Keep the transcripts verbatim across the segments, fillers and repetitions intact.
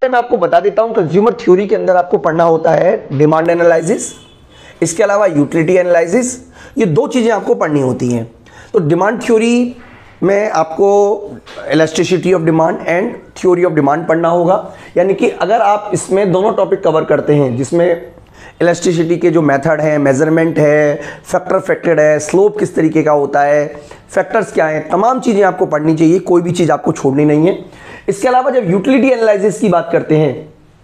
मैं आपको बता देता हूं, कंज्यूमर थ्योरी के अंदर आपको पढ़ना होता है डिमांड एनालिसिस, इसके अलावा यूटिलिटी एनालिसिस। ये दो चीज़ें आपको पढ़नी होती हैं। तो डिमांड थ्योरी में आपको elasticity of demand and theory of demand पढ़ना होगा। यानी कि अगर आप इसमें दोनों टॉपिक कवर करते हैं, जिसमें इलास्टिसिटी के जो मेथड है, मेजरमेंट है, फैक्टर फैक्टेड है, स्लोप किस तरीके का होता है, फैक्टर्स क्या हैं, तमाम चीज़ें आपको पढ़नी चाहिए, कोई भी चीज़ आपको छोड़नी नहीं है। इसके अलावा जब यूटिलिटी एनालिसिस की बात करते हैं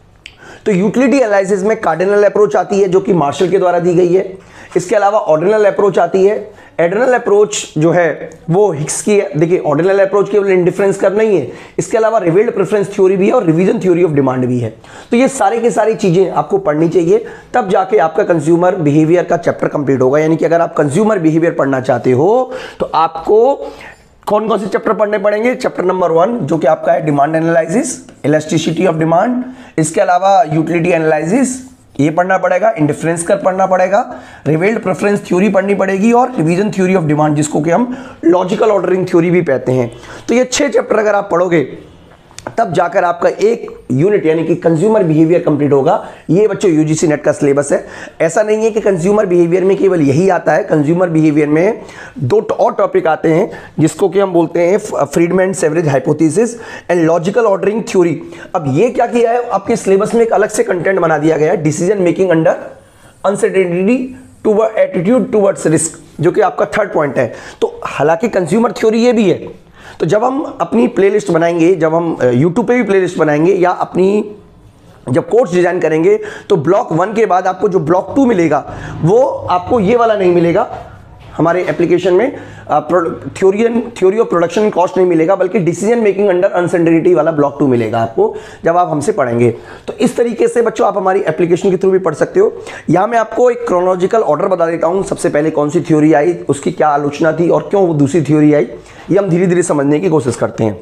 तो यूटिलिटी एनालिसिस में कार्डिनल अप्रोच आती है जो कि मार्शल के द्वारा दी गई है। इसके अलावा ऑर्डिनल अप्रोच आती है। एडिनल अप्रोच जो है वो हिक्स की है। देखिए, ऑर्डिनल अप्रोच केवल इंडिफरेंस करना ही है, इसके अलावा रिवील्ड प्रेफरेंस थ्योरी भी है और रिवीजन थ्योरी ऑफ डिमांड भी है। तो ये सारे की सारी चीज़ें आपको पढ़नी चाहिए, तब जाके आपका कंज्यूमर बिहेवियर का चैप्टर कंप्लीट होगा। यानी कि अगर आप कंज्यूमर बिहेवियर पढ़ना चाहते हो तो आपको कौन कौन से चैप्टर पढ़ने पड़ेंगे? चैप्टर नंबर वन जो कि आपका है demand analysis, elasticity of demand, इसके अलावा यूटिलिटी एनालिसिस ये पढ़ना पड़ेगा, इंडिफरेंस कर पढ़ना पड़ेगा, रिवील्ड प्रेफरेंस थ्योरी पढ़नी पड़ेगी और रिवीजन थ्योरी ऑफ डिमांड जिसको कि हम लॉजिकल ऑर्डरिंग थ्योरी भी कहते हैं। तो ये छह चैप्टर अगर आप पढ़ोगे तब जाकर आपका एक यूनिट यानी कि कंज्यूमर बिहेवियर कंप्लीट होगा। ये बच्चों यूजीसी नेट का सिलेबस है। ऐसा नहीं है कि कंज्यूमर बिहेवियर में केवल यही आता है। कंज्यूमर बिहेवियर में दो और टॉपिक आते हैं जिसको कि हम बोलते हैं Friedman average hypothesis and logical ordering theory. अब ये क्या किया है, आपके सिलेबस में एक अलग से कंटेंट बना दिया गया है, decision making under uncertainty toward attitude towards risk, जो कि आपका थर्ड पॉइंट है। तो हालांकि कंज्यूमर थ्योरी ये भी है। तो जब हम अपनी प्लेलिस्ट बनाएंगे, जब हम यूट्यूब पे भी प्लेलिस्ट बनाएंगे या अपनी जब कोर्स डिजाइन करेंगे, तो ब्लॉक वन के बाद आपको जो ब्लॉक टू मिलेगा वो आपको ये वाला नहीं मिलेगा। हमारे एप्लीकेशन में theory theory of production and cost नहीं मिलेगा, बल्कि डिसीजन मेकिंग अंडर अनसर्टेनिटी वाला ब्लॉक टू मिलेगा आपको जब आप हमसे पढ़ेंगे। तो इस तरीके से बच्चों आप हमारी एप्लीकेशन के थ्रू भी पढ़ सकते हो। यहाँ मैं आपको एक क्रोनोलॉजिकल ऑर्डर बता देता हूँ। सबसे पहले कौन सी थ्योरी आई, उसकी क्या आलोचना थी और क्यों वो दूसरी थ्योरी आई, ये हम धीरे धीरे समझने की कोशिश करते हैं।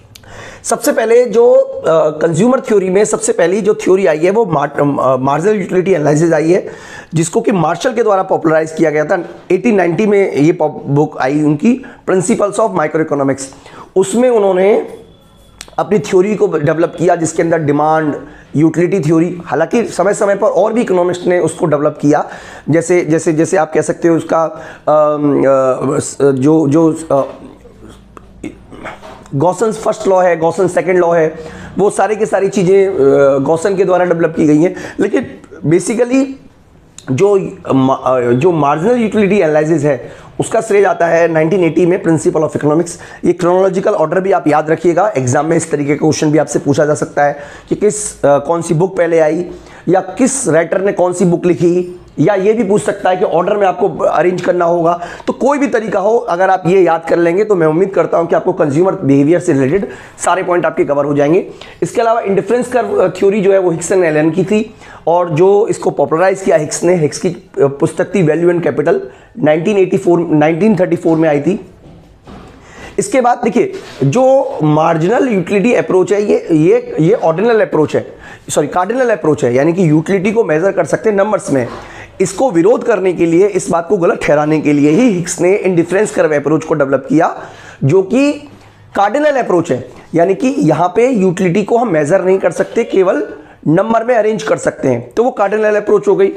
सबसे पहले जो कंज्यूमर uh, थ्योरी में सबसे पहली जो थ्योरी आई है वो मार्जिनल यूटिलिटी एनालिसिस आई है, जिसको कि मार्शल के द्वारा पॉपुलराइज किया गया था। अठारह सौ नब्बे में ये बुक आई उनकी, प्रिंसिपल्स ऑफ माइक्रो इकोनॉमिक्स। उसमें उन्होंने अपनी थ्योरी को डेवलप किया जिसके अंदर डिमांड यूटिलिटी थ्योरी, हालांकि समय समय पर और भी इकोनॉमिस्ट ने उसको डेवलप किया। जैसे जैसे जैसे आप कह सकते हो उसका आ, आ, जो जो गॉसन फर्स्ट लॉ है, गॉसन सेकंड लॉ है, वो सारी की सारी चीज़ें गॉसन के द्वारा डेवलप की गई हैं। लेकिन बेसिकली जो जो मार्जिनल यूटिलिटी एनालिसिस है उसका श्रेय जाता है नाइनटीन एटी में प्रिंसिपल ऑफ इकोनॉमिक्स। ये क्रोनोलॉजिकल ऑर्डर भी आप याद रखिएगा, एग्जाम में इस तरीके का क्वेश्चन भी आपसे पूछा जा सकता है कि किस आ, कौन सी बुक पहले आई या किस राइटर ने कौन सी बुक लिखी, या ये भी पूछ सकता है कि ऑर्डर में आपको अरेंज करना होगा। तो कोई भी तरीका हो, अगर आप ये याद कर लेंगे तो मैं उम्मीद करता हूं कि आपको कंज्यूमर बिहेवियर से रिलेटेड सारे पॉइंट आपके कवर हो जाएंगे। इसके अलावा इंडिफरेंस कर्व थ्योरी जो है वो हिक्स एंड एलन की थी, और जो इसको पॉपुलराइज किया हिक्स ने, हिक्स की पुस्तक थी value and capital, nineteen eighty four nineteen thirty four में आई थी। इसके बाद देखिए, जो मार्जिनल यूटिलिटी अप्रोच है ये ये ये ऑर्डिनल अप्रोच है, सॉरी कार्डिनल अप्रोच है, यानी कि यूटिलिटी को मेजर कर सकते हैं नंबर्स में। इसको विरोध करने के लिए, इस बात को गलत ठहराने के लिए ही हिक्स ने इंडिफरेंस कर्व अप्रोच को डेवलप किया, जो कि कार्डिनल अप्रोच है। यानी कि यहाँ पे यूटिलिटी को हम मेजर नहीं कर सकते, केवल नंबर में अरेंज कर सकते हैं, तो वो कार्डिनल अप्रोच हो गई।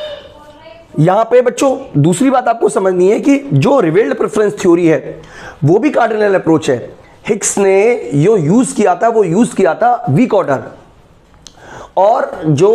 यहां पे बच्चों दूसरी बात आपको समझनी है कि जो रिवील्ड प्रेफरेंस थ्योरी है वो भी कार्डिनल अप्रोच है। हिक्स ने जो यूज किया था वो यूज किया था वीक ऑर्डर, और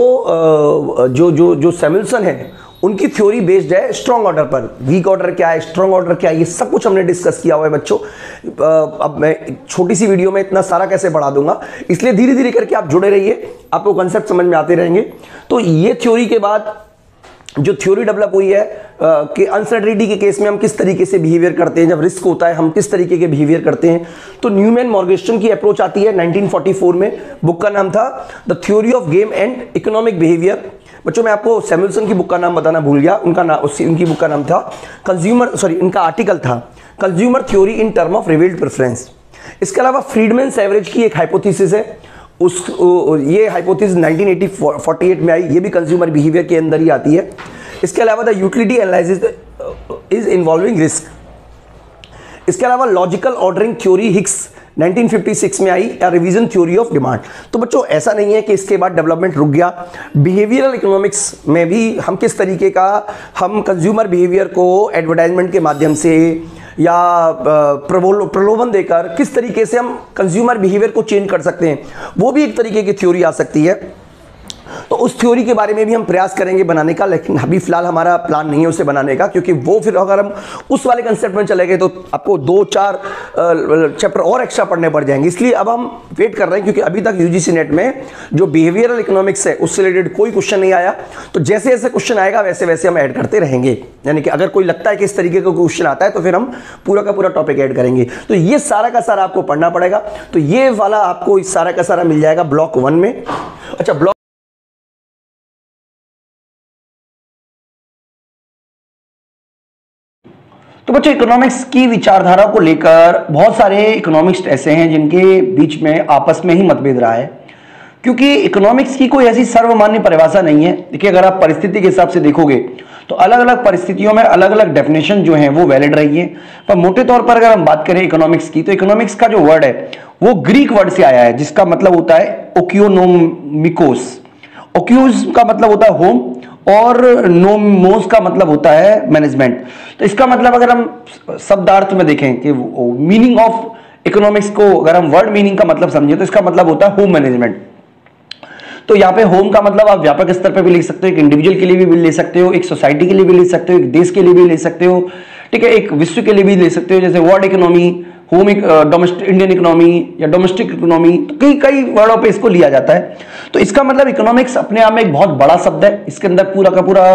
जो जो जो जो सैमुअल्सन है उनकी थ्योरी बेस्ड है स्ट्रॉन्ग ऑर्डर पर। वीक ऑर्डर क्या है, स्ट्रॉन्ग ऑर्डर क्या है, ये सब कुछ हमने डिस्कस किया हुआ है बच्चों। अब मैं छोटी सी वीडियो में इतना सारा कैसे बढ़ा दूंगा, इसलिए धीरे धीरे करके आप जुड़े रहिए, आपको कंसेप्ट समझ में आते रहेंगे। तो ये थ्योरी के बाद जो थ्योरी डेवलप हुई है कि अनसर्टेनिटी के केस में हम किस तरीके से बिहेवियर करते हैं, जब रिस्क होता है हम किस तरीके के बिहेवियर करते हैं, तो न्यूमैन मॉर्गेस्टन की अप्रोच आती है नाइनटीन फोर्टी फोर में। बुक का नाम था the theory of game and economic behaviour. बच्चों मैं आपको सैमुअल्सन की बुक का नाम बताना भूल गया, उनका नाम उसकी उनकी बुक का नाम था कंज्यूमर सॉरी उनका आर्टिकल था consumer theory in term of revealed preference. इसके अलावा फ्रीडमैन एवरेज की एक हाइपोथेसिस है, उस ये hypothesis nineteen eighty forty eight में आई, ये भी कंज्यूमर बिहेवियर के अंदर ही आती है। इसके अलावा the utility analysis is involving risk. इसके अलावा logical ordering theory Hicks nineteen fifty six में आई या रिवीजन थ्योरी ऑफ डिमांड। तो बच्चों ऐसा नहीं है कि इसके बाद डेवलपमेंट रुक गया। बिहेवियरल इकोनॉमिक्स में भी हम किस तरीके का हम कंज्यूमर बिहेवियर को एडवर्टाइजमेंट के माध्यम से या प्रलोभन देकर किस तरीके से हम कंज्यूमर बिहेवियर को चेंज कर सकते हैं, वो भी एक तरीके की थ्योरी आ सकती है। तो उस थ्योरी के बारे में भी हम प्रयास करेंगे बनाने का, लेकिन अभी फिलहाल हमारा प्लान नहीं है उसे बनाने का, क्योंकि वो फिर अगर हम उस वाले कंसेप्ट में चले गए तो आपको दो चार चैप्टर और एक्स्ट्रा पढ़ने पड़ जाएंगे। इसलिए अब हम वेट कर रहे हैं, क्योंकि अभी तक यूजीसी नेट में जो बिहेवियरल इकोनॉमिक्स है उससे रिलेटेड कोई क्वेश्चन नहीं आया। तो जैसे जैसे क्वेश्चन आएगा वैसे वैसे हम ऐड करते रहेंगे, यानी कि अगर कोई लगता है कि इस तरीके का क्वेश्चन आता है तो फिर हम पूरा का पूरा टॉपिक ऐड करेंगे। तो ये सारा का सारा आपको पढ़ना पड़ेगा। तो ये वाला आपको इस सारा का सारा मिल जाएगा ब्लॉक वन में। अच्छा, ब्लॉक तो बच्चों इकोनॉमिक्स की विचारधारा को लेकर बहुत सारे इकोनॉमिस्ट ऐसे हैं जिनके बीच में आपस में ही मतभेद रहा है, क्योंकि इकोनॉमिक्स की कोई ऐसी सर्वमान्य परिभाषा नहीं है। देखिए, अगर आप परिस्थिति के हिसाब से देखोगे तो अलग अलग परिस्थितियों में अलग अलग डेफिनेशन जो है वो वैलिड रही है। पर मोटे तौर पर अगर हम बात करें इकोनॉमिक्स की, तो इकोनॉमिक्स का जो वर्ड है वो ग्रीक वर्ड से आया है, जिसका मतलब होता है ओकियोनोमिकोस। ओक्यूज का मतलब होता है होम और नोमोस का मतलब होता है मैनेजमेंट। तो इसका मतलब अगर हम शब्दार्थ में देखें कि मीनिंग ऑफ इकोनॉमिक्स को अगर हम वर्ड मीनिंग का मतलब समझे तो इसका मतलब होता है होम मैनेजमेंट। तो यहाँ पे होम का मतलब आप व्यापक स्तर पे भी लिख सकते हो, एक इंडिविजुअल के लिए भी ले सकते हो, एक सोसाइटी के लिए भी ले सकते हो, एक देश के लिए भी ले सकते हो, ठीक है, एक विश्व के लिए भी ले सकते हो, जैसे world economy, home domestic Indian economy या डोमेस्टिक इकोनॉमी, तो कई कई वर्डों पे इसको लिया जाता है। तो इसका मतलब इकोनॉमिक्स अपने आप में एक बहुत बड़ा शब्द है, इसके अंदर पूरा का पूरा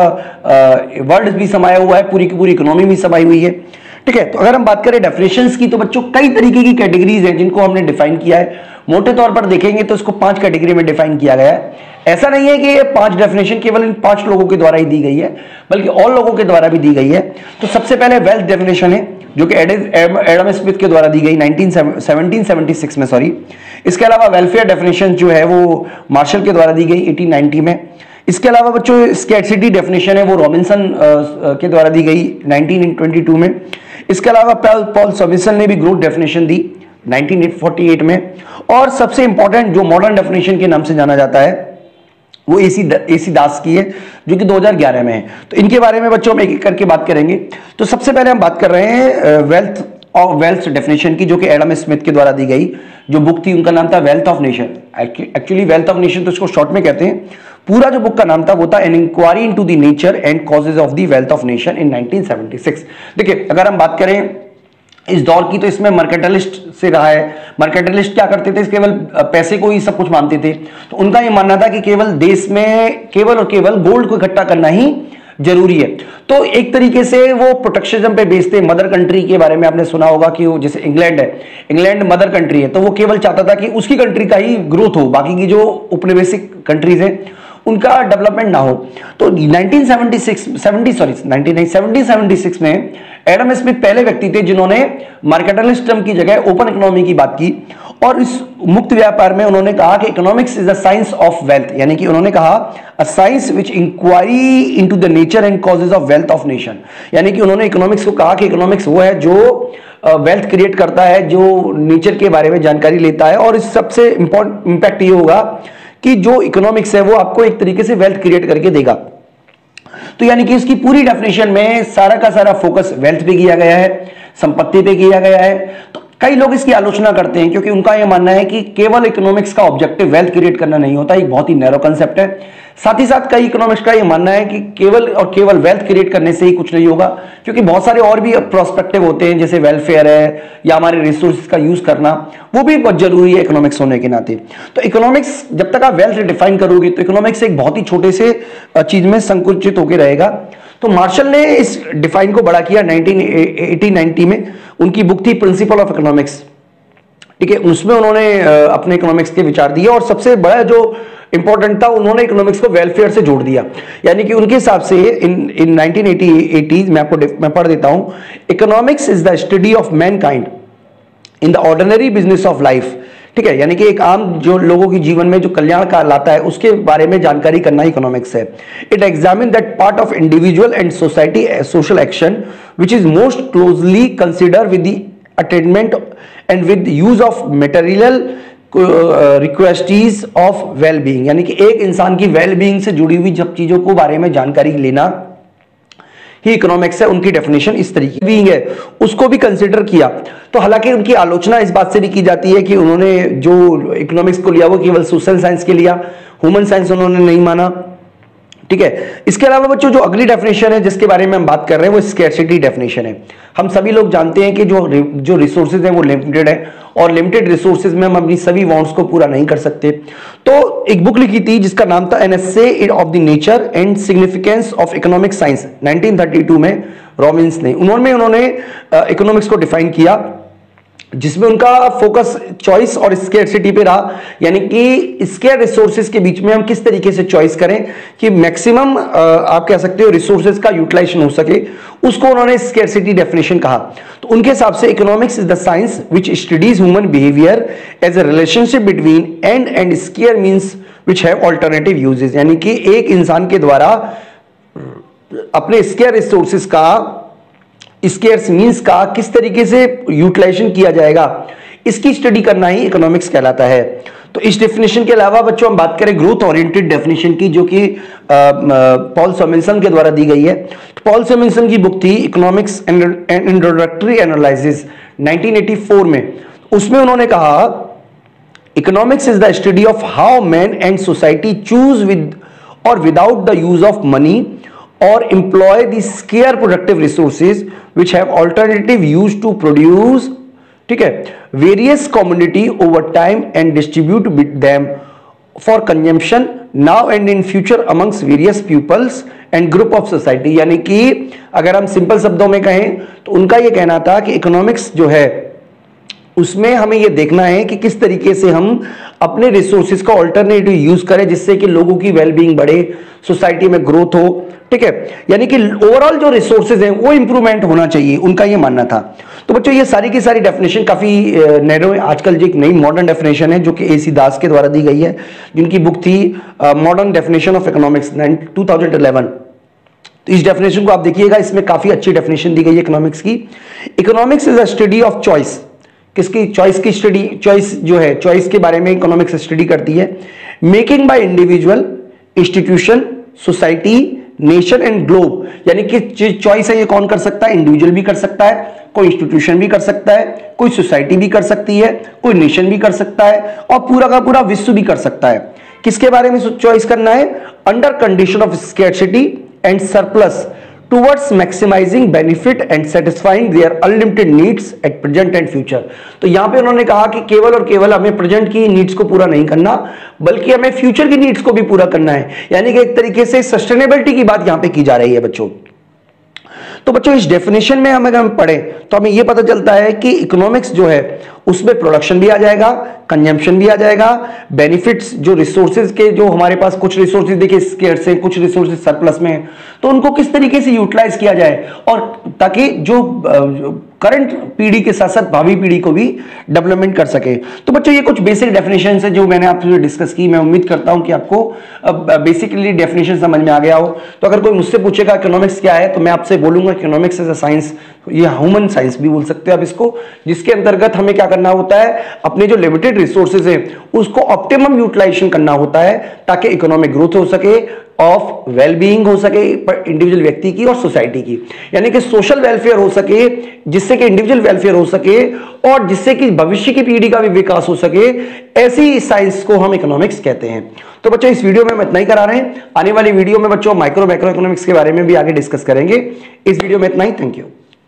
वर्ड भी समाया हुआ है, पूरी की पूरी इकोनॉमी भी समाई हुई है, ठीक है। तो अगर हम बात करें डेफिनेशंस की, तो बच्चों कई तरीके की कैटेगरीज हैं जिनको हमने डिफाइन किया है। मोटे तौर पर देखेंगे तो इसको पांच कैटेगरी में डिफाइन किया गया है। ऐसा नहीं है कि ये पांच डेफिनेशन केवल इन पांच लोगों के द्वारा ही दी गई है, बल्कि और लोगों के द्वारा भी दी गई है। तो सबसे पहले वेल्थ डेफिनेशन है, जो कि एडम स्मिथ के द्वारा दी गई सेवनटीन सेवेंटी सिक्स में, सॉरी। इसके अलावा वेलफेयर डेफिनेशन जो है वो मार्शल के द्वारा दी गई एटीन नाइंटी में। इसके अलावा बच्चों स्कैर्सिटी डेफिनेशन है, वो रॉबिन्सन के द्वारा दी गई नाइनटीन ट्वेंटी टू में। इसके अलावा पॉल सॉबिन्सन ने भी ग्रोथ डेफिनेशन दी नाइनटीन फोर्टी एट में। और सबसे इंपॉर्टेंट जो मॉडर्न डेफिनेशन के नाम से जाना जाता है वो एसी एसी दास की है, जो कि दो हज़ार ग्यारह में है। तो इनके बारे में बच्चों हम एक एक करके बात करेंगे। तो सबसे पहले हम बात कर रहे हैं वेल्थ ऑफ वेल्थ डेफिनेशन की, जो कि एडम स्मिथ के द्वारा दी गई जो बुक थी, उनका नाम था wealth of nation. Actually wealth of nation तो इसको शॉर्ट में कहते हैं, पूरा जो बुक का नाम था वो था an inquiry into the nature and causes of the wealth of nation in nineteen seventy six. देखिए, अगर हम बात करें इस दौर की, तो इसमें मर्केंटाइलिस्ट से रहा है। मर्केंटाइलिस्ट क्या करते थे, केवल पैसे को ही सब कुछ मानते थे। तो उनका ये मानना था कि केवल देश में केवल और केवल गोल्ड को इकट्ठा करना ही जरूरी है। तो एक तरीके से वो प्रोटेक्शनिज्म पे बेचते। मदर कंट्री के बारे में आपने सुना होगा कि वो जैसे इंग्लैंड है, इंग्लैंड मदर कंट्री है, तो वो केवल चाहता था कि उसकी कंट्री का ही ग्रोथ हो, बाकी की जो उपनिवेशिक कंट्रीज हैं उनका डेवलपमेंट ना हो। तो nineteen seventy six seventy sorry nineteen seventy six में एडम स्मिथ पहले व्यक्ति थे जिन्होंने मर्केंटाइलिज्म की जगह ओपन इकोनॉमी की बात की। और इस मुक्त व्यापार में उन्होंने कहा कि economics is the science of wealth, यानी कि उन्होंने कहा a science which inquiry into the nature and causes of wealth of nation. यानी कि उन्होंने इकोनॉमिक्स को कहा कि इकोनॉमिक्स वो है जो वेल्थ uh, क्रिएट करता है, जो नेचर के बारे में जानकारी लेता है। और इस सबसे इंपॉर्टेंट इंपैक्ट ये होगा कि जो इकोनॉमिक्स है वो आपको एक तरीके से वेल्थ क्रिएट करके देगा। तो यानी कि इसकी पूरी डेफिनेशन में सारा का सारा फोकस वेल्थ पे किया गया है, संपत्ति पे किया गया है। तो कई लोग इसकी आलोचना करते हैं, क्योंकि उनका यह मानना है कि केवल इकोनॉमिक्स का ऑब्जेक्टिव वेल्थ क्रिएट करना नहीं होता, एक बहुत ही नैरो कंसेप्ट है। साथ ही साथ कई इकोनॉमिक्स का यह मानना है कि केवल और केवल वेल्थ क्रिएट करने से ही कुछ नहीं होगा, क्योंकि बहुत सारे और भी प्रोस्पेक्टिव होते हैं, जैसे वेलफेयर है या हमारे रिसोर्सेज का यूज करना, वो भी बहुत जरूरी है इकोनॉमिक्स होने के नाते। तो इकोनॉमिक्स जब तक आप वेल्थ डिफाइन करोगे तो इकोनॉमिक्स एक बहुत ही छोटे से चीज में संकुचित होकर रहेगा। तो मार्शल ने इस डिफाइन को बड़ा किया नाइनटीन एटी नाइंटी में, उनकी बुक थी प्रिंसिपल ऑफ इकोनॉमिक्स, ठीक है। उसमें उन्होंने अपने इकोनॉमिक्स के विचार दिए, और सबसे बड़ा जो इंपॉर्टेंट था, उन्होंने इकोनॉमिक्स को वेलफेयर से जोड़ दिया। यानी कि उनके हिसाब से इन इन नाइनटीन एटी मैं आपको मैं पढ़ देता हूं, economics is the study of mankind in the ordinary business of life, ठीक है। यानी कि एक आम जो लोगों के जीवन में जो कल्याण का लाता है उसके बारे में जानकारी करना इकोनॉमिक्स है। It examine that part of individual and society social action which is most closely consider with the attainment and with use of material requisites of well being, यानी कि एक इंसान की वेल बीइंग से जुड़ी हुई जब चीजों को बारे में जानकारी लेना ही इकोनॉमिक्स है। उनकी डेफिनेशन इस तरीके बीइंग है, उसको भी कंसिडर किया। तो हालांकि उनकी आलोचना इस बात से भी की जाती है कि उन्होंने जो इकोनॉमिक्स को लिया वो केवल सोशल साइंस के लिया, ह्यूमन साइंस उन्होंने नहीं माना, ठीक है। इसके अलावा बच्चों जो अगली डेफिनेशन है जिसके बारे में हम बात कर रहे हैं वो स्कैर्सिटी डेफिनेशन है। हम सभी लोग जानते हैं कि जो जो रिसोर्सेज हैं वो लिमिटेड है और लिमिटेड रिसोर्सेज में हम अपनी सभी वांट्स को पूरा नहीं कर सकते। तो एक बुक लिखी थी जिसका नाम था an essay of the nature and significance of economic science, nineteen thirty two में रॉबिन्स ने उन्होंने उन्होंने इकोनॉमिक्स को डिफाइन किया, जिसमें उनका फोकस चॉइस और स्केर्सिटी पे रहा, यानी कि स्केयर रिसोर्सेज के बीच में हम किस तरीके से चॉइस करें कि मैक्सिमम आप कह सकते हो रिसोर्सेज का यूटिलाइजेशन हो सके, उसको उन्होंने स्केर्सिटी डेफिनेशन कहा। तो उनके हिसाब से economics is the science which studies human behaviour as a relationship between end end scarce means which have alternative uses, यानी कि एक इंसान के द्वारा अपने स्केयर रिसोर्सेज का स्केर्स मींस का किस तरीके से यूटिलाइजेशन किया जाएगा, इसकी स्टडी करना ही इकोनॉमिक्स कहलाता है। तो इस डेफिनेशन के अलावा बच्चों हम बात करें ग्रोथ ओरिएंटेड डेफिनेशन की, जो कि पॉल सैमुएल्सन के द्वारा दी गई है। तो पॉल सैमुएल्सन की बुक थी economics and introductory analysis nineteen eighty four में, उसमें उन्होंने कहा economics is the study of how man and society choose with और without the use of money or employ the scarce productive resources which have alternative use to produce, ठीक है, various commodity over time and distribute them for consumption now and in future amongst various pupils and group of society। यानी कि अगर हम simple शब्दों में कहें तो उनका यह कहना था कि इकोनॉमिक्स जो है उसमें हमें यह देखना है कि किस तरीके से हम अपने रिसोर्सेज का अल्टरनेटिव यूज करें जिससे कि लोगों की वेलबींग बढ़े, सोसाइटी में ग्रोथ हो, ठीक है, यानी कि ओवरऑल जो रिसोर्सेज हैं वो इंप्रूवमेंट होना चाहिए, उनका ये मानना था। तो बच्चों ये सारी की सारी डेफिनेशन काफी नैरो है। आजकल जो एक नई मॉडर्न डेफिनेशन है जो कि एसी दास के द्वारा दी गई है, जिनकी बुक थी modern definition of economics two thousand eleven. तो इस डेफिनेशन को आप देखिएगा, इसमें काफी अच्छी डेफिनेशन दी गई है इकोनॉमिक्स की। Economics is a study of choice, किसकी चॉइस की स्टडी, चॉइस जो है चॉइस के बारे में इकोनॉमिक्स स्टडी करती है। Making by individual, institution, society, nation and globe, यानी कि चॉइस है ये कौन कर सकता है, इंडिविजुअल भी कर सकता है, कोई इंस्टीट्यूशन भी कर सकता है, कोई सोसाइटी भी कर सकती है, कोई नेशन भी कर सकता है और पूरा का पूरा विश्व भी कर सकता है। किसके बारे में चॉइस करना है, under condition of scarcity and surplus towards maximising benefit and satisfying their unlimited needs at present and future. तो यहां पे उन्होंने कहा कि केवल और केवल हमें प्रेजेंट की नीड्स को पूरा नहीं करना, बल्कि हमें फ्यूचर की नीड्स को भी पूरा करना है, यानी कि एक तरीके से सस्टेनेबिलिटी की बात यहां पे की जा रही है बच्चों। तो बच्चों इस डेफिनेशन में हम अगर हम पढ़े तो हमें यह पता चलता है कि इकोनॉमिक्स जो है उसमें प्रोडक्शन भी आ जाएगा, कंजम्पशन भी आ जाएगा, बेनिफिट्स जो रिसोर्सेज के, जो हमारे पास कुछ रिसोर्सेज देखिए स्केर्स है, कुछ रिसोर्सेज सरप्लस में है, तो उनको किस तरीके से यूटिलाइज किया जाए और ताकि जो करंट पीढ़ी के साथ साथ भावी पीढ़ी को भी डेवलपमेंट कर सके। तो बच्चों ये कुछ बेसिक डेफिनेशन है जो मैंने आपसे डिस्कस की। मैं उम्मीद करता हूं कि आपको बेसिकली डेफिनेशन समझ में आ गया हो। तो अगर कोई मुझसे पूछेगा इकोनॉमिक्स क्या है तो मैं आपसे बोलूंगा इकोनॉमिक्स इज अ साइंस, ये ह्यूमन साइंस भी बोल सकते हैं आप इसको, जिसके अंतर्गत हमें क्या करना होता है, अपने जो लिमिटेड रिसोर्सेज है उसको ऑप्टिमम यूटिलाइजेशन करना होता है ताकि इकोनॉमिक ग्रोथ हो सके, ऑफ वेलबीइंग हो सके इंडिविजुअल व्यक्ति की और सोसाइटी की, यानी कि सोशल वेलफेयर हो सके, जिससे कि इंडिविजुअल वेलफेयर हो सके और जिससे कि भविष्य की पीढ़ी का भी विकास हो सके। ऐसी साइंस को हम इकोनॉमिक्स कहते हैं। तो बच्चों इस वीडियो में हम इतना ही करा रहे हैं। आने वाली वीडियो में बच्चों माइक्रो मैक्रो इकोनॉमिक्स के बारे में भी आगे डिस्कस करेंगे। इस वीडियो में इतना ही, थैंक यू।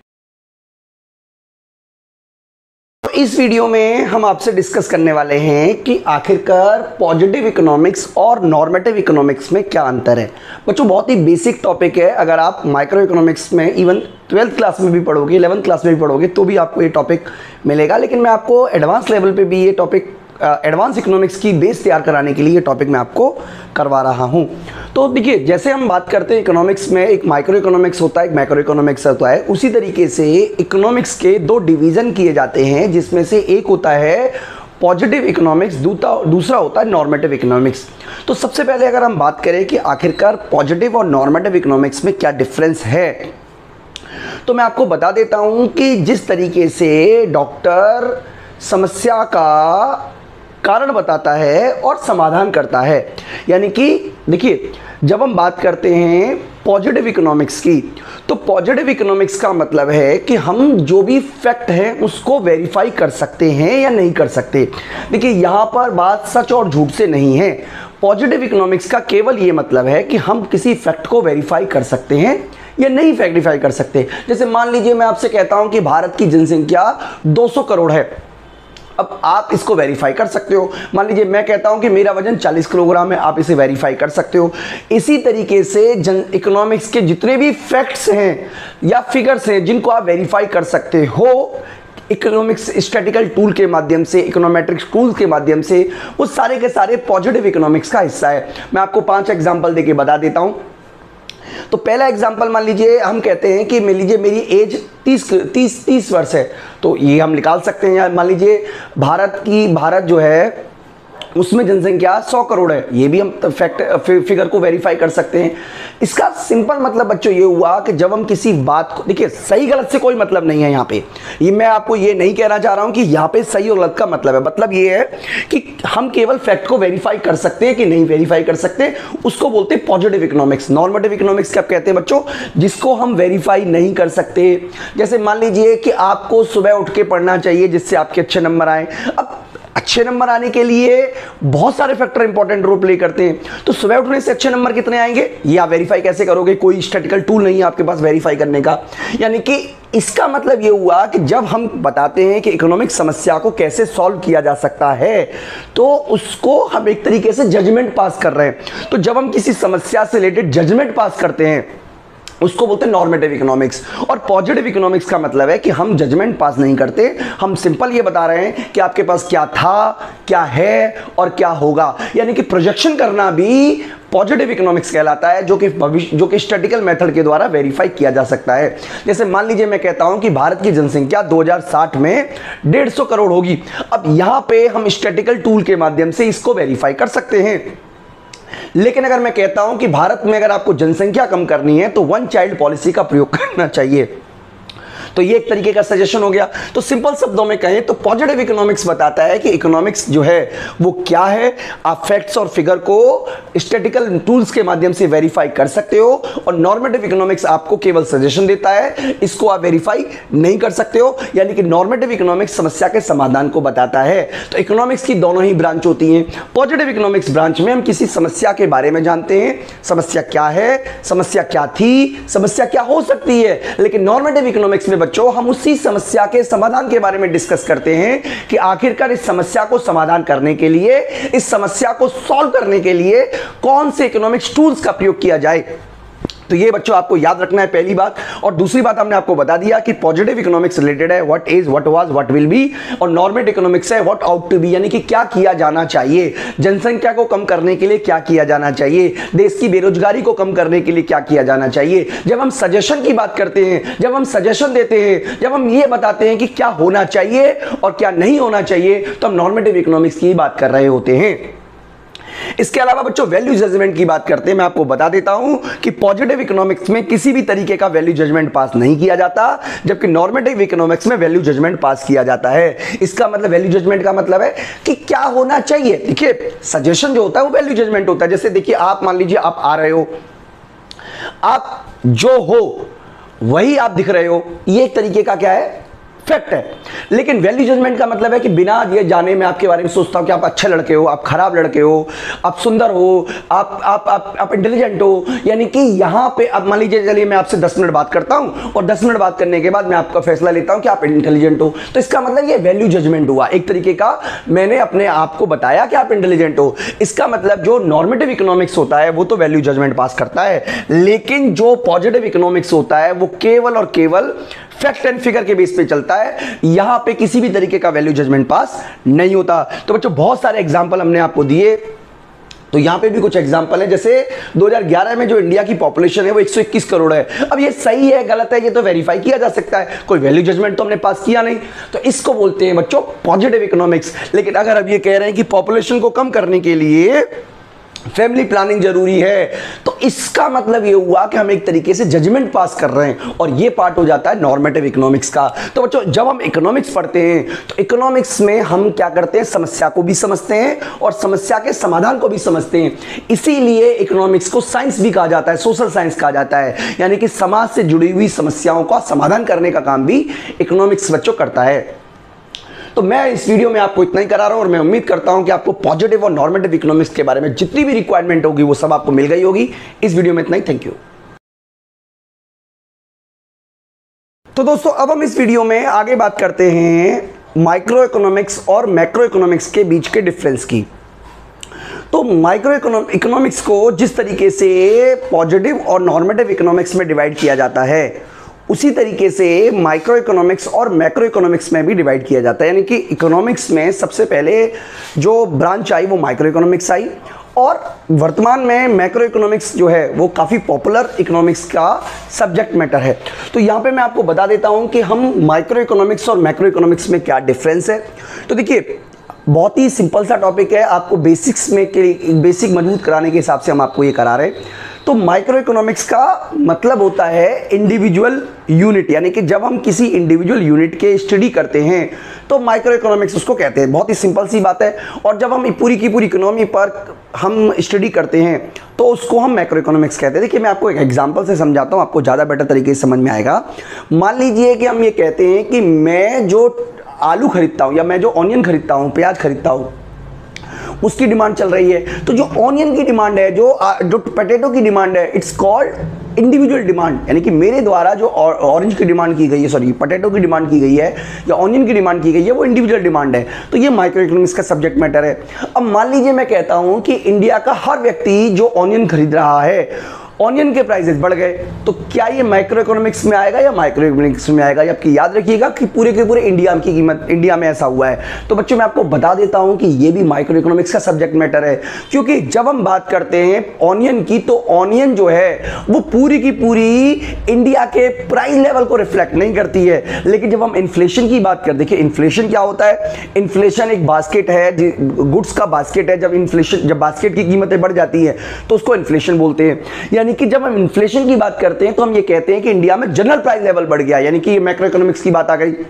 इस वीडियो में हम आपसे डिस्कस करने वाले हैं कि आखिरकार पॉजिटिव इकोनॉमिक्स और नॉर्मेटिव इकोनॉमिक्स में क्या अंतर है। बच्चों बहुत ही बेसिक टॉपिक है, अगर आप माइक्रो इकोनॉमिक्स में इवन ट्वेल्थ क्लास में भी पढ़ोगे, इलेवंथ क्लास में भी पढ़ोगे तो भी आपको ये टॉपिक मिलेगा, लेकिन मैं आपको एडवांस लेवल पे भी ये टॉपिक, एडवांस इकोनॉमिक्स की बेस तैयार कराने के लिए ये टॉपिक मैं आपको करवा रहा हूँ। तो देखिए जैसे हम बात करते हैं इकोनॉमिक्स में एक माइक्रो इकोनॉमिक्स होता है, एक मैक्रो इकोनॉमिक्स होता है, उसी तरीके से इकोनॉमिक्स के दो डिवीज़न किए जाते हैं, जिसमें से एक होता है पॉजिटिव इकोनॉमिक्स, दूसरा होता है नॉर्मेटिव इकोनॉमिक्स। तो सबसे पहले अगर हम बात करें कि आखिरकार पॉजिटिव और नॉर्मेटिव इकोनॉमिक्स में क्या डिफरेंस है, तो मैं आपको बता देता हूं कि जिस तरीके से डॉक्टर समस्या का कारण बताता है और समाधान करता है, यानी कि देखिए जब हम बात करते हैं पॉजिटिव इकोनॉमिक्स की, तो पॉजिटिव इकोनॉमिक्स का मतलब है कि हम जो भी फैक्ट है उसको वेरीफाई कर सकते हैं या नहीं कर सकते। देखिए यहाँ पर बात सच और झूठ से नहीं है। पॉजिटिव इकोनॉमिक्स का केवल ये मतलब है कि हम किसी फैक्ट को वेरीफाई कर सकते हैं या नहीं वेरीफाई कर सकते। जैसे मान लीजिए मैं आपसे कहता हूं कि भारत की जनसंख्या दो सौ करोड़ है, अब आप इसको वेरीफाई कर सकते हो। मान लीजिए मैं कहता हूं कि मेरा वजन चालीस किलोग्राम है, आप इसे वेरीफाई कर सकते हो। इसी तरीके से जन इकोनॉमिक्स के जितने भी फैक्ट्स हैं या फिगर्स हैं जिनको आप वेरीफाई कर सकते हो इकोनॉमिक्स स्टैटिकल टूल के माध्यम से, इकोनोमेट्रिक्स टूल के माध्यम से, वो सारे के सारे पॉजिटिव इकोनॉमिक्स का हिस्सा है। मैं आपको पांच एग्जांपल देके बता देता हूं। तो पहला एग्जांपल मान लीजिए हम कहते हैं कि मान लीजिए मेरी एज तीस तीस तीस वर्ष है, तो ये हम निकाल सकते हैं। मान लीजिए भारत की भारत जो है उसमें जनसंख्या सौ करोड़ है, ये भी हम फैक्ट फिगर को वेरीफाई कर सकते हैं। इसका सिंपल मतलब बच्चों ये हुआ कि जब हम किसी बात को, देखिए सही गलत से कोई मतलब नहीं है यहाँ पे, ये मैं आपको ये नहीं कहना चाह रहा हूँ कि यहाँ पे सही और गलत का मतलब है। मतलब ये है कि हम केवल फैक्ट को वेरीफाई कर सकते हैं कि नहीं वेरीफाई कर सकते, उसको बोलते हैं पॉजिटिव इकोनॉमिक्स। नॉर्मेटिव इकोनॉमिक्स क्या कहते हैं बच्चों, जिसको हम वेरीफाई नहीं कर सकते। जैसे मान लीजिए कि आपको सुबह उठ के पढ़ना चाहिए जिससे आपके अच्छे नंबर आए। अब अच्छे नंबर आने के लिए बहुत सारे फैक्टर इंपॉर्टेंट रोल प्ले करते हैं, तो सुबह उठने से अच्छे नंबर कितने आएंगे ये आप वेरीफाई कैसे करोगे, कोई स्टैटिकल टूल नहीं है आपके पास वेरीफाई करने का। यानी कि इसका मतलब ये हुआ कि जब हम बताते हैं कि इकोनॉमिक समस्या को कैसे सॉल्व किया जा सकता है, तो उसको हम एक तरीके से जजमेंट पास कर रहे हैं। तो जब हम किसी समस्या से रिलेटेड जजमेंट पास करते हैं उसको बोलते हैं नॉर्मेटिव इकोनॉमिक्स। और पॉजिटिव इकोनॉमिक्स का मतलब है कि हम जजमेंट पास नहीं करते, हम सिंपल ये बता रहे हैं कि आपके पास क्या था, क्या है और क्या होगा। यानी कि प्रोजेक्शन करना भी पॉजिटिव इकोनॉमिक्स कहलाता है, जो कि भविष्य जो कि स्टैटिकल मेथड के द्वारा वेरीफाई किया जा सकता है। जैसे मान लीजिए मैं कहता हूं कि भारत की जनसंख्या दो हज़ार साठ में डेढ़ सौ करोड़ होगी। अब यहां पे हम स्टैटिकल टूल के माध्यम से इसको वेरीफाई कर सकते हैं। लेकिन अगर मैं कहता हूं कि भारत में अगर आपको जनसंख्या कम करनी है तो वन चाइल्ड पॉलिसी का प्रयोग करना चाहिए, तो ये एक तरीके का सजेशन हो गया। तो सिंपल शब्दों में कहें तो पॉजिटिव इकोनॉमिक्स बताता है कि इकोनॉमिक्स जो है वो क्या है, आप फैक्ट्स और फिगर को स्टैटिकल टूल्स के माध्यम से वेरीफाई कर सकते हो। और नॉर्मेटिव इकोनॉमिक्स आपको केवल सजेशन देता है, इसको आप वेरीफाई नहीं कर सकते हो। यानी कि नॉर्मेटिव इकोनॉमिक्स समस्या के समाधान को बताता है। तो इकोनॉमिक्स की दोनों ही ब्रांच होती हैं। पॉजिटिव इकोनॉमिक्स ब्रांच में हम किसी समस्या के बारे में जानते हैं, समस्या क्या है, समस्या क्या थी, समस्या क्या हो सकती है। लेकिन नॉर्मेटिव इकोनॉमिक्स में बच्चों हम उसी समस्या के समाधान के बारे में डिस्कस करते हैं कि आखिरकार इस समस्या को समाधान करने के लिए, इस समस्या को सॉल्व करने के लिए कौन से इकोनॉमिक्स टूल्स का प्रयोग किया जाए। तो ये बच्चों आपको याद रखना है पहली बात। और दूसरी बात हमने आपको बता दिया कि पॉजिटिव इकोनॉमिक्स रिलेटेड है what is, what was, what will be, और नॉर्मेटिव इकोनॉमिक्स है व्हाट आउट टू बी, यानी कि क्या किया जाना चाहिए, जनसंख्या को कम करने के लिए क्या किया जाना चाहिए, देश की बेरोजगारी को कम करने के लिए क्या किया जाना चाहिए। जब हम सजेशन की बात करते हैं, जब हम सजेशन देते हैं, जब हम ये बताते हैं कि क्या होना चाहिए और क्या नहीं होना चाहिए, तो हम नॉर्मेटिव इकोनॉमिक्स की बात कर रहे होते हैं। इसके अलावा बच्चों वैल्यू जजमेंट की बात करते हैं। मैं आपको बता देता हूं कि पॉजिटिव इकोनॉमिक्स में किसी भी तरीके का वैल्यू जजमेंट पास नहीं किया जाता, जबकि नॉर्मेटिव इकोनॉमिक्स में वैल्यू जजमेंट पास किया जाता है। इसका मतलब वैल्यू जजमेंट का मतलब है कि क्या होना चाहिए। देखिए सजेशन जो होता है वो वैल्यू जजमेंट होता है। जैसे देखिए आप मान लीजिए आप आ रहे हो, आप जो हो वही आप दिख रहे हो, ये एक तरीके का क्या है, फैक्ट है। लेकिन वैल्यू जजमेंट का मतलब है कि बिना ये जाने में आपके बारे में सोचता हूं कि आप अच्छे लड़के हो, आप खराब लड़के हो, आप सुंदर हो, आप आप आप, आप इंटेलिजेंट हो। यानी कि यहां पे अब मान लीजिए चलिए मैं आपसे दस मिनट बात करता हूं और दस मिनट बात करने के बाद मैं आपका फैसला लेता हूं कि आप इंटेलिजेंट हो, तो इसका मतलब ये वैल्यू जजमेंट हुआ। एक तरीके का मैंने अपने आप को बताया कि आप इंटेलिजेंट हो। इसका मतलब जो नॉर्मेटिव इकोनॉमिक्स होता है वो तो वैल्यू जजमेंट पास करता है, लेकिन जो पॉजिटिव इकोनॉमिक्स होता है वो केवल और केवल फैक्ट एंड फिगर के बेस पे चलता है। यहां पे किसी भी तरीके का वैल्यू जजमेंट पास नहीं होता। तो बच्चों बहुत सारे एग्जांपल हमने आपको दिए, तो यहां पे भी कुछ एग्जांपल है। जैसे दो हज़ार ग्यारह में जो इंडिया की पॉपुलेशन है वो एक सौ इक्कीस करोड़ है। अब ये सही है गलत है ये तो वेरीफाई किया जा सकता है, कोई वैल्यू जजमेंट तो हमने पास किया नहीं, तो इसको बोलते हैं बच्चों पॉजिटिव इकोनॉमिक्स। लेकिन अगर अब ये कह रहे हैं कि पॉपुलेशन को कम करने के लिए फैमिली प्लानिंग जरूरी है। तो इसका मतलब ये हुआ कि हम एक तरीके से जजमेंट पास कर रहे हैं और ये पार्ट हो जाता है नॉर्मेटिव इकोनॉमिक्स का। तो बच्चों जब हम इकोनॉमिक्स पढ़ते हैं तो इकोनॉमिक्स में हम क्या करते हैं, समस्या को भी समझते हैं और समस्या के समाधान को भी समझते हैं। इसीलिए इकोनॉमिक्स को साइंस भी कहा जाता है, सोशल साइंस कहा जाता है, यानी कि समाज से जुड़ी हुई समस्याओं का समाधान करने का काम भी इकोनॉमिक्स बच्चों करता है। तो मैं इस वीडियो में आपको इतना ही करा रहा हूं और मैं उम्मीद करता हूं कि आपको पॉजिटिव और नॉर्मेटिव इकोनॉमिक्स के बारे में जितनी भी रिक्वायरमेंट होगी वो सब आपको मिल गई होगी। इस वीडियो में इतना ही, थैंक यू। तो दोस्तों अब हम इस वीडियो में आगे बात करते हैं माइक्रो इकोनॉमिक्स और मैक्रो इकोनॉमिक्स के बीच के डिफरेंस की। तो माइक्रो इकोनॉमिक्स को जिस तरीके से पॉजिटिव और नॉर्मेटिव इकोनॉमिक्स में डिवाइड किया जाता है उसी तरीके से माइक्रो इकोनॉमिक्स और मैक्रो इकोनॉमिक्स में भी डिवाइड किया जाता है। यानी कि इकोनॉमिक्स में सबसे पहले जो ब्रांच आई वो माइक्रो इकोनॉमिक्स आई और वर्तमान में मैक्रो इकोनॉमिक्स जो है वो काफ़ी पॉपुलर इकोनॉमिक्स का सब्जेक्ट मैटर है। तो यहाँ पे मैं आपको बता देता हूँ कि हम माइक्रो इकोनॉमिक्स और मैक्रो इकोनॉमिक्स में क्या डिफरेंस है। तो देखिए बहुत ही सिंपल सा टॉपिक है, आपको बेसिक्स में के बेसिक मजबूत कराने के हिसाब से हम आपको ये करा रहे हैं। तो माइक्रो इकोनॉमिक्स का मतलब होता है इंडिविजुअल यूनिट, यानी कि जब हम किसी इंडिविजुअल यूनिट के स्टडी करते हैं तो माइक्रो इकोनॉमिक्स उसको कहते हैं। बहुत ही सिंपल सी बात है। और जब हम पूरी की पूरी इकोनॉमी पर हम स्टडी करते हैं तो उसको हम मैक्रो इकोनॉमिक्स कहते हैं। देखिए मैं आपको एक एग्जांपल से समझाता हूँ, आपको ज़्यादा बेटर तरीके से समझ में आएगा। मान लीजिए कि हम ये कहते हैं कि मैं जो आलू खरीदता हूँ या मैं जो ऑनियन खरीदता हूँ, प्याज खरीदता हूँ, उसकी डिमांड चल रही है। तो जो ऑनियन की डिमांड है, जो जो पोटैटो की डिमांड है, इट्स कॉल्ड इंडिविजुअल डिमांड। यानी कि मेरे द्वारा जो ऑरेंज की डिमांड की गई है, सॉरी पोटैटो की डिमांड की गई है या ऑनियन की डिमांड की गई है, वो इंडिविजुअल डिमांड है। तो ये माइक्रो इकोनॉमिक्स का सब्जेक्ट मैटर है। अब मान लीजिए मैं कहता हूं कि इंडिया का हर व्यक्ति जो ऑनियन खरीद रहा है, ऑनियन के प्राइसेस बढ़ गए, तो क्या ये माइक्रो इकोनॉमिक्स में आएगा या माइक्रो इकोनॉमिक्स में आएगा? आपकी याद रखिएगा कि पूरे के पूरे इंडिया की कीमत इंडिया में ऐसा हुआ है। तो बच्चों मैं आपको बता देता हूं कि ये भी माइक्रो इकोनॉमिक्स का सब्जेक्ट मैटर है, क्योंकि जब हम बात करते हैं ऑनियन की तो ऑनियन जो है वो पूरी की पूरी इंडिया के प्राइस लेवल को रिफ्लेक्ट नहीं करती है। लेकिन जब हम इन्फ्लेशन की बात करते, देखिए इन्फ्लेशन क्या होता है? इन्फ्लेशन एक बास्केट है, गुड्स का बास्केट है। जब इन्फ्लेशन जब बास्केट की कीमतें बढ़ जाती है तो उसको इन्फ्लेशन बोलते हैं। यानी कि जब हम इन्फ्लेशन की बात करते हैं तो हम ये कहते हैं कि इंडिया में जनरल प्राइस लेवल बढ़ गया, यानी कि ये मैक्रो इकोनॉमिक्स की बात आ गई।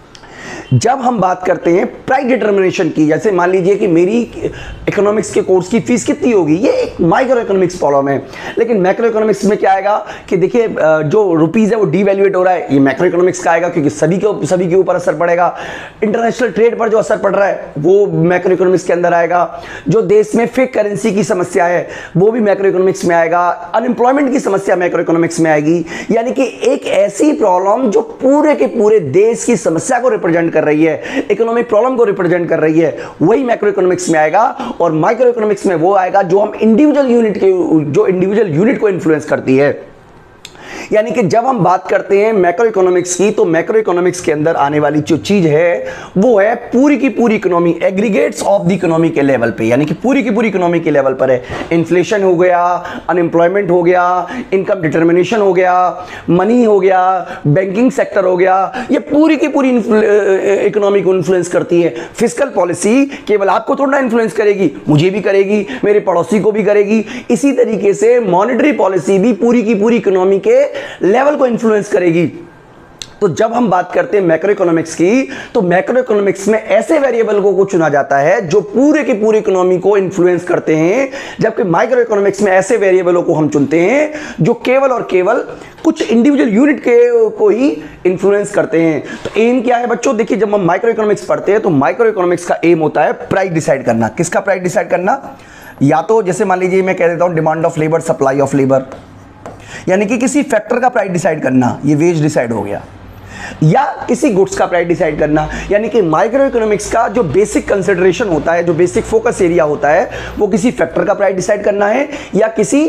जब हम बात करते हैं प्राइस डिटरमिनेशन की, जैसे मान लीजिए कि मेरी इकोनॉमिक्स के कोर्स की फीस कितनी होगी, ये एक माइक्रो इकोनॉमिक्स प्रॉब्लम है। लेकिन मैक्रो इकोनॉमिक्स में क्या आएगा कि देखिए जो रुपीस है वो डीवैल्यूएट हो रहा है, ये मैक्रो इकोनॉमिक्स का आएगा, क्योंकि सभी के सभी के ऊपर असर पड़ेगा। इंटरनेशनल ट्रेड पर जो असर पड़ रहा है वो मैक्रो इकोनॉमिक्स के अंदर आएगा। जो देश में फेक करेंसी की समस्या है वो भी मैक्रो इकोनॉमिक्स में आएगा। अनएम्प्लॉयमेंट की समस्या मैक्रो इकोनॉमिक्स में आएगी। यानी कि एक ऐसी प्रॉब्लम जो पूरे के पूरे देश की समस्या को रिप्रेजेंट कर रही है, इकोनॉमिक प्रॉब्लम को रिप्रेजेंट कर रही है, वही मैक्रो इकोनॉमिक्स में आएगा। और माइक्रो इकोनॉमिक्स में वो आएगा जो हम इंडिविजुअल यूनिट के जो इंडिविजुअल यूनिट को इन्फ्लुएंस करती है। यानी कि जब हम बात करते हैं मैक्रो इकोनॉमिक्स की तो मैक्रो इकोनॉमिक्स के अंदर आने वाली जो चीज है वो है पूरी की पूरी economy, aggregates of the economy के लेवल पे, यानी कि पूरी की पूरी इकोनॉमी के लेवल पर है। इन्फ्लेशन हो गया, अनएम्प्लॉयमेंट हो गया, इनकम डिटरमिनेशन हो गया, मनी हो गया, बैंकिंग सेक्टर हो गया, ये पूरी की पूरी इकोनॉमी को इन्फ्लुएंस करती है। फिस्कल पॉलिसी केवल आपको थोड़ा इन्फ्लुएंस करेगी, मुझे भी करेगी, मेरे पड़ोसी को भी करेगी। इसी तरीके से मॉनेटरी पॉलिसी भी पूरी की पूरी इकोनॉमी के लेवल को इन्फ्लुएंस करेगी। तो जब हम बात करते हैं मैक्रो इकोनॉमिक्स की तो मैक्रो इकोनॉमिक्स में ऐसे वेरिएबल को चुना जाता है जो पूरे की पूरी इकोनॉमी को इन्फ्लुएंस करते हैं, जबकि माइक्रो इकोनॉमिक्स में ऐसे वेरिएबलों को हम चुनते हैं जो केवल और केवल कुछ इंडिविजुअल यूनिट के को ही इन्फ्लुएंस करते हैं। तो एम क्या है बच्चों? देखिए जब हम माइक्रो इकोनॉमिक्स पढ़ते हैं तो माइक्रो इकोनॉमिक्स का एम होता है प्राइस डिसाइड करना। किसका प्राइस डिसाइड करना? या तो जैसे मान लीजिए मैं कह देता हूं demand of labour, supply of labour, यानी कि किसी फैक्टर का प्राइस डिसाइड करना, ये वेज डिसाइड हो गया, या किसी गुड्स का प्राइस डिसाइड करना। यानी कि माइक्रो इकोनॉमिक्स का जो बेसिक कंसिडरेशन होता है, जो बेसिक फोकस एरिया होता है, वो किसी फैक्टर का प्राइस डिसाइड करना है या किसी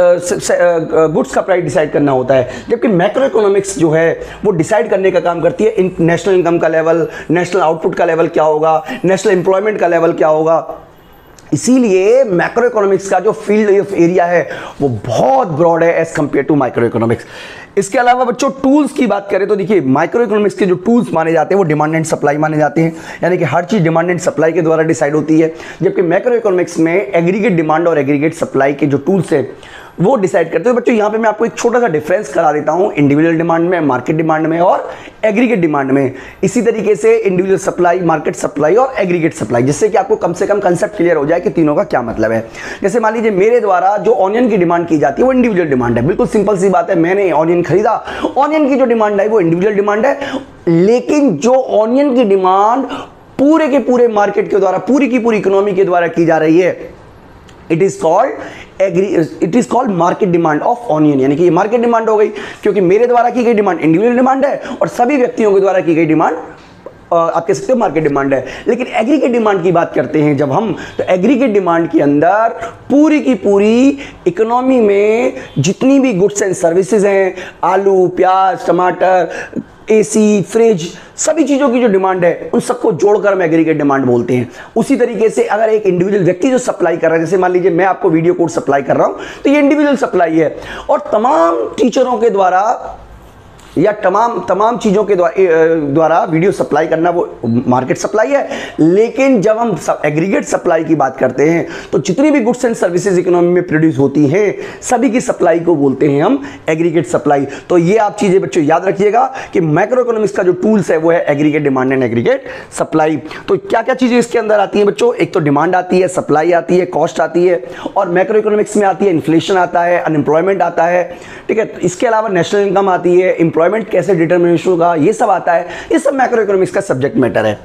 गुड्स का प्राइस डिसाइड करना होता है। जबकि मैक्रो इकोनॉमिक्स जो है वो डिसाइड करने का काम करती है नेशनल इनकम का लेवल, नेशनल आउटपुट का लेवल क्या होगा, नेशनल एम्प्लॉयमेंट का लेवल क्या होगा, इसीलिए मैक्रो इकोनॉमिक्स का जो फील्ड ऑफ एरिया है वो बहुत ब्रॉड है as compare to micro economics. इसके अलावा बच्चों टूल्स की बात करें तो देखिए माइक्रो इकोनॉमिक्स के जो टूल्स माने जाते हैं वो डिमांड एंड सप्लाई माने जाते हैं, यानी कि हर चीज डिमांड एंड सप्लाई के द्वारा डिसाइड होती है, जबकि मैक्रो इकोनॉमिक्स में एग्रीगेट डिमांड और एग्रीगेट सप्लाई के जो टूल्स हैं वो डिसाइड करते हैं। बच्चों यहाँ पे मैं आपको एक छोटा सा डिफरेंस करा देता हूँ इंडिविजुअल डिमांड में, मार्केट डिमांड में और एग्रीगेट डिमांड में। इसी तरीके से इंडिविजुअल सप्लाई, मार्केट सप्लाई और एग्रीगेट सप्लाई, जिससे कि आपको कम से कम कंसेप्ट क्लियर हो जाए कि तीनों का क्या मतलब है। जैसे मान लीजिए मेरे द्वारा जो ऑनियन की डिमांड की जाती है वो इंडिविजुअल डिमांड है, बिल्कुल सिंपल सी बात है, मैंने ऑनियन खरीदा, ऑनियन की जो डिमांड है वो इंडिविजुअल डिमांड है। लेकिन जो ऑनियन की डिमांड पूरे के पूरे मार्केट के द्वारा, पूरी की पूरी इकोनॉमी के द्वारा की जा रही है, it is called agri it is called market demand of onion, यानी कि ये मार्केट डिमांड हो गई, क्योंकि मेरे द्वारा की गई डिमांड इंडिविजुअल डिमांड है और सभी व्यक्तियों के द्वारा की गई डिमांड आप कह सकते हो मार्केट डिमांड है। लेकिन एग्रीगेट डिमांड की बात करते हैं जब हम, तो एग्रीगेट डिमांड के अंदर पूरी की पूरी इकोनॉमी में जितनी भी गुड्स एंड सर्विसेज हैं, आलू, प्याज, टमाटर, एसी, फ्रिज, सभी चीज़ों की जो डिमांड है उन सबको जोड़कर हम एग्रीगेट डिमांड बोलते हैं। उसी तरीके से अगर एक इंडिविजुअल व्यक्ति जो सप्लाई कर रहा है, जैसे मान लीजिए मैं आपको वीडियो कोड सप्लाई कर रहा हूं, तो ये इंडिविजुअल सप्लाई है और तमाम टीचरों के द्वारा या तमाम तमाम चीज़ों के द्वारा वीडियो सप्लाई करना वो मार्केट सप्लाई है। लेकिन जब हम एग्रीगेट सप्लाई की बात करते हैं तो जितनी भी गुड्स एंड सर्विसेज इकोनॉमी में प्रोड्यूस होती हैं सभी की सप्लाई को बोलते हैं हम एग्रीगेट सप्लाई। तो ये आप चीज़ें बच्चों याद रखिएगा कि मैक्रो इकोनॉमिक्स का जो टूल्स है वो है aggregate demand and aggregate supply. तो क्या क्या चीज़ें इसके अंदर आती हैं बच्चों? एक तो डिमांड आती है, सप्लाई आती है, कॉस्ट आती है, और मैक्रो इकोनॉमिक्स में आती है इन्फ्लेशन आता है, अनएम्प्लॉयमेंट आता है, ठीक है। इसके अलावा नेशनल इनकम आती है, एम्प्लॉयमेंट कैसे डिटरमिनेशन होगा, ये सब आता है। ये सब मैक्रो इकोनॉमिक्स का सब्जेक्ट मैटर है।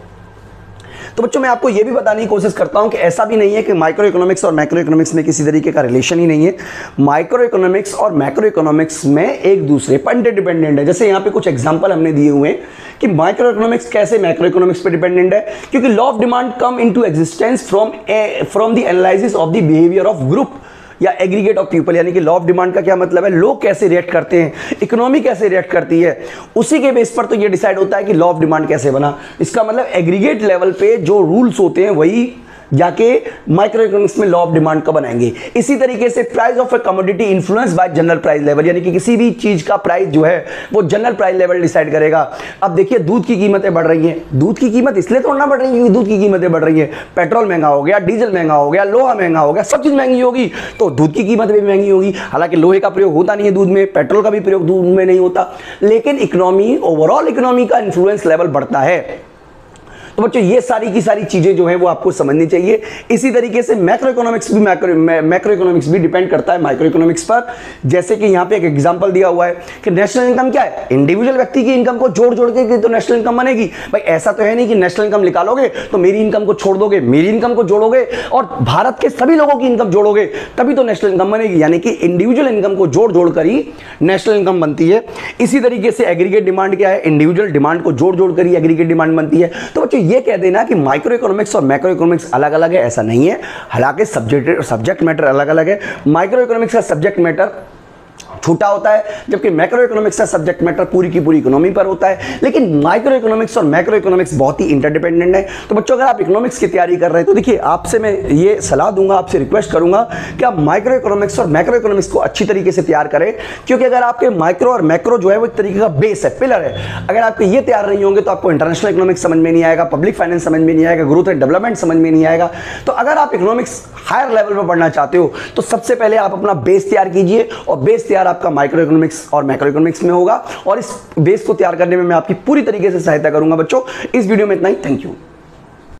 तो बच्चों मैं आपको ये भी बताने की कोशिश करता हूं कि ऐसा भी नहीं है कि माइक्रो इकोनॉमिक्स और मैक्रो इकोनॉमिक्स में किसी तरीके का रिलेशन ही नहीं है। माइक्रो इकोनॉमिक्स और मैक्रो इकोनॉमिक्स में एक दूसरे पर इंटरडिपेंडेंट है। जैसे यहाँ पे कुछ एग्जांपल हमने दिए हुए हैं कि माइक्रो इकोनॉमिक्स कैसे मैक्रो इकोनॉमिक्स पे डिपेंडेंट है, क्योंकि law of demand come into existence from from the analysis of the behaviour of group या एग्रीगेट ऑफ पीपल। यानी कि लॉ ऑफ डिमांड का क्या मतलब है, लोग कैसे रिएक्ट करते हैं, इकोनॉमी कैसे रिएक्ट करती है, उसी के बेस पर तो ये डिसाइड होता है कि लॉ ऑफ डिमांड कैसे बना। इसका मतलब एग्रीगेट लेवल पे जो रूल्स होते हैं वही जाके माइक्रो इकोनॉमिक्स में लॉ ऑफ डिमांड का बनाएंगे। इसी तरीके से price of a commodity influence by general price level, यानी कि किसी भी चीज का प्राइस जो है वो जनरल प्राइस लेवल डिसाइड करेगा। अब देखिए दूध की कीमतें बढ़ रही हैं, दूध की कीमत इसलिए थोड़ा बढ़ रही है क्योंकि दूध की कीमतें बढ़ रही है, पेट्रोल महंगा हो गया, डीजल महंगा हो गया, लोहा महंगा हो गया, सब चीज महंगी होगी तो दूध की कीमत भी महंगी होगी। हालांकि लोहे का प्रयोग होता नहीं है दूध में, पेट्रोल का भी प्रयोग दूध में नहीं होता, लेकिन इकोनॉमी, ओवरऑल इकोनॉमी का इन्फ्लुएंस लेवल बढ़ता है। तो बच्चों ये सारी की सारी चीजें जो है वो आपको समझनी चाहिए। इसी तरीके से मैक्रो इकोनॉमिक्स भी मैक्रो मैक्रो इकोनॉमिक्स भी डिपेंड करता है माइक्रो इकोनॉमिक्स पर। जैसे कि यहाँ पे एक एग्जांपल दिया हुआ है कि नेशनल इनकम क्या है, इंडिविजुअल व्यक्ति की इनकम को जोड़ जोड़ के तो नेशनल इनकम बनेगी। भाई ऐसा तो है नहीं कि नेशनल इनकम निकालोगे तो मेरी इनकम को छोड़ दोगे, मेरी इनकम को जोड़ोगे और भारत के सभी लोगों की इनकम जोड़ोगे तभी तो नेशनल इनकम बनेगी। यानी कि इंडिविजुअल इनकम को जोड़ जोड़ कर ही नेशनल इनकम बनती है। इसी तरीके से एग्रीगेट डिमांड क्या है, इंडिविजुअल डिमांड को जोड़ जोड़ कर ही एग्रीगेट डिमांड बनती है। तो बच्चों ये कह देना कि माइक्रो इकोनॉमिक्स और मैक्रो इकोनॉमिक्स अलग अलग है, ऐसा नहीं है। हालांकि सब्जेक्ट सब्जेक्ट मैटर अलग अलग है। माइक्रो इकोनॉमिक्स का सब्जेक्ट मैटर छोटा होता है, जबकि मैक्रो इकोनॉमिक्स का सब्जेक्ट मैटर पूरी की पूरी इकोनॉमी पर होता है। लेकिन माइक्रो इकोनॉमिक्स और मैक्रो इकोनॉमिक्स बहुत ही इंटरडिपेंडेंट है। तो बच्चों अगर आप इकोनॉमिक्स की तैयारी कर रहे हैं तो देखिए आपसे मैं ये सलाह दूंगा, आपसे रिक्वेस्ट करूंगा कि आप माइक्रो इकोनॉमिक्स और मैक्रो इकोनॉमिक्स को अच्छी तरीके से तैयार करें, क्योंकि अगर आपके माइक्रो और मैक्रो जो है वो एक तरीके का बेस है, पिलर है। अगर आपके ये तैयार नहीं होंगे तो आपको इंटरनेशनल इकोनॉमिक्स समझ में नहीं आएगा, पब्लिक फाइनेंस समझ में नहीं आएगा, ग्रोथ एंड डेवलपमेंट समझ में नहीं आएगा। तो अगर आप इकोनॉमिक्स हायर लेवल पर पढ़ना चाहते हो तो सबसे पहले आप अपना बेस तैयार कीजिए, और बेस तैयार आपका माइक्रो इकोनॉमिक्स और मैक्रो इकोनॉमिक्स में होगा, और इस बेस को तैयार करने में मैं आपकी पूरी तरीके से सहायता करूंगा। बच्चों इस वीडियो में इतना ही, थैंक यू।